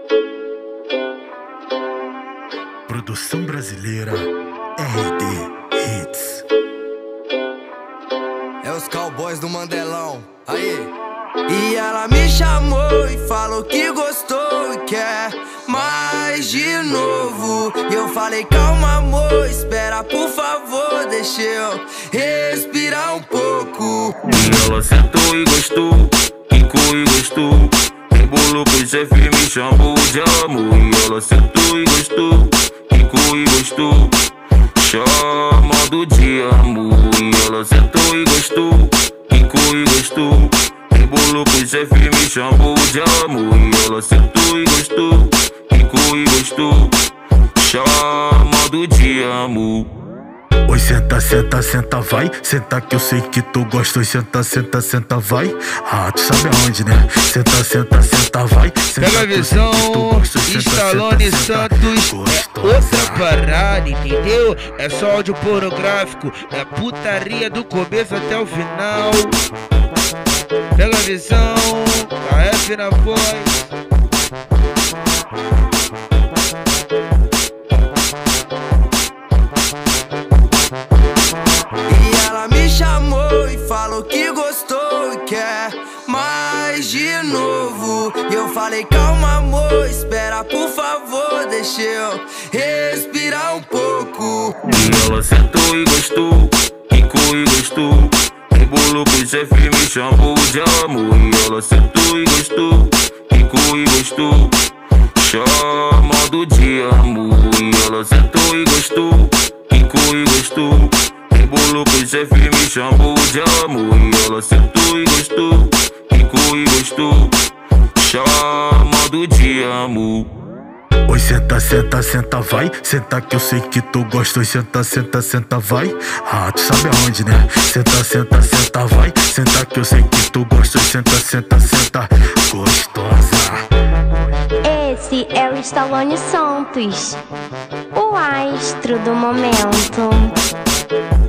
Produção brasileira RD Hits. É os cowboys do Mandelão, aí. E ela me chamou e falou que gostou e quer mais de novo. E eu falei, calma amor, espera por favor, deixa eu respirar um pouco. E ela sentou e gostou, quicou e gostou, embolou pro chefe e me chamou de amor. E ela sentou e gostou, quicou e gostou, chamando de amor. E ela sentou e gostou, quicou e gostou, embolou pro chefe e me chamou de amor. E ela sentou e gostou, quicou e gostou, chamando de amor. Oi, senta, senta, senta, vai. Senta que eu sei que tu gosta. Oi, senta, senta, senta, vai. Ah, tu sabe aonde, né? Senta, senta, senta, vai. Senta, pega a visão, Stallone Santos é outra parada, entendeu? É só áudio pornográfico, é putaria do começo até o final. Pega a visão, a F na voz. Falou que gostou e quer mais de novo. E eu falei, calma amor, espera por favor, deixa eu respirar um pouco. E ela sentou e gostou, quicou e gostou, embolou pro chefe e me chamou de amor. E ela sentou e gostou, quicou e gostou, chamando de amor. E ela sentou e gostou, quicou e gostou, embolou pro chefe e me chamou de amor. E ela sentou e gostou, quicou e gostou, chamando de amor. Oi, senta, senta, senta, vai. Senta que eu sei que tu gosta. Oi, senta, senta, senta, vai. Ah, tu sabe aonde, né? Senta, senta, senta, vai. Senta que eu sei que tu gosta. Oi, senta, senta, senta, gostosa. Esse é o Stallone Santos, o astro do momento.